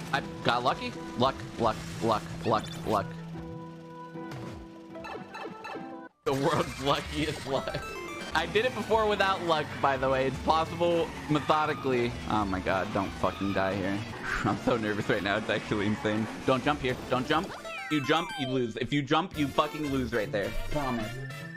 I got lucky. Luck, luck, luck, luck, luck. The world's luckiest luck. I did it before without luck, by the way. It's possible methodically. Oh my god, don't fucking die here. I'm so nervous right now. It's actually insane. Don't jump here. Don't jump. You jump, you lose. If you jump, you fucking lose right there. Promise.